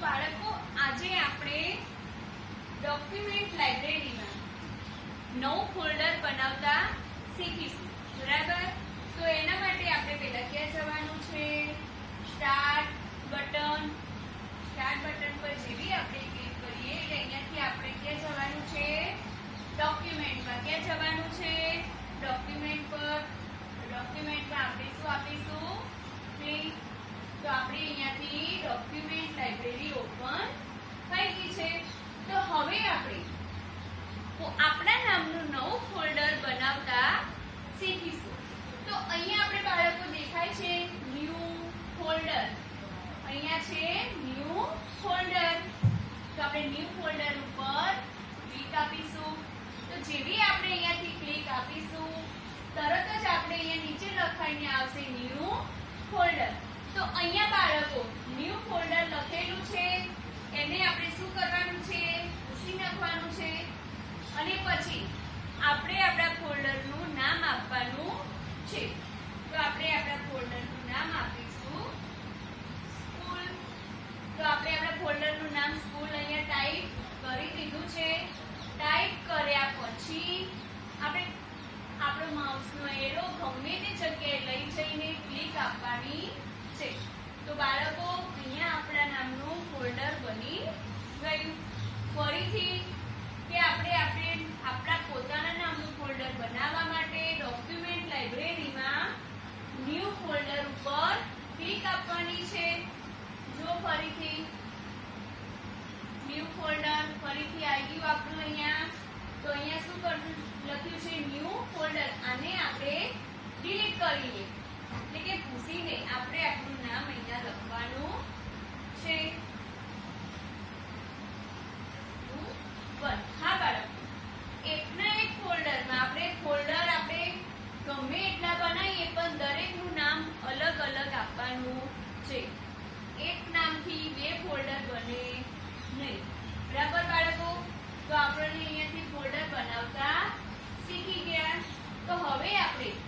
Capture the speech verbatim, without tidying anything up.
બાળકો આજે આપણે ડોક્યુમેન્ટ લાઇબ્રેરીમાં નવું ફોલ્ડર બનાવતા શીખીશું, બરાબર? તો એના માટે આપણે પહેલા ક્યાં જવાનું છે? Start button. સ્ટાર્ટ બટન પર જેવી આપણે ક્લિક કરીએ એટલે અહીંયાથી આપણે ક્યાં જવાનું છે? ડોક્યુમેન્ટમાં. ક્યાં જવાનું છે? ડોક્યુમેન્ટ પર. ડોક્યુમેન્ટમાં આપણે શું આપીશું? ક્લિક. તો આપણે અહીંયાથી ડોક્યુમેન્ટ લાઇબ્રેરી ઓપન થઈ ગઈ છે. તો હવે આપણે તો આપણા નામનું નવું ફોલ્ડર બનાવતા શીખીશું. તો અહીંયા આપણે બાળકો દેખાય છે ન્યૂ ફોલ્ડર. અહીંયા છે ન્યૂ ફોલ્ડર. તો આપણે ન્યૂ ફોલ્ડર ઉપર ક્લિક આપીશું. તો જેવી આપણે અહીંયાથી ક્લિક આપીશું તરત જ આપણે અહીંયા નીચે લખાઈને આવશે ન્યૂ ફોલ્ડર. તો અહીંયા બાળકો ન્યૂ ફોલ્ડર લખેલું છે એને આપણે શું કરવાનું છે? ભૂસી નાખવાનું છે. અને પછી આપણે આપણા ફોલ્ડરનું નામ આપવાનું છે. તો આપણે આપણા ફોલ્ડરનું નામ આપીશું સ્કૂલ. તો આપણે આપણા ફોલ્ડરનું નામ સ્કૂલ અહીંયા ટાઈપ કરી દીધું છે. ટાઈપ કર્યા પછી આપણે આપણો માઉસનો એરો ગમે તે જગ્યાએ લઈ જઈને ક્લિક આપવાની છે. તો બાળકો અહીંયા આપણા નામનું ફોલ્ડર બની ગયું. ફરીથી કે આપણે આપણે આપણા પોતાના નામનું ફોલ્ડર બનાવવા માટે ડોક્યુમેન્ટ લાઇબ્રેરીમાં ન્યૂ ફોલ્ડર ઉપર ક્લિક આપવાની છે. જો ફરીથી ન્યૂ ફોલ્ડર ફરીથી આવી ગયું આપણું અહીંયા. તો અહીંયા શું કરવું લખ્યું છે? New folder. આને આપણે ડિલીટ કરી લઈએ એટલે કે ભૂસીને આપણે આપણું નામ અહીંયા લખવાનું છે. હા બાળકો, એકના એક ફોલ્ડરમાં આપણે ફોલ્ડર આપણે ગમે એટલા બનાવીએ પણ દરેકનું નામ અલગ અલગ આપવાનું છે. એક નામથી બે ફોલ્ડર બને નહીં, બરાબર બાળકો? તો આપણે અહીંયાથી ફોલ્ડર બનાવતા શીખી ગયા. તો હવે આપણે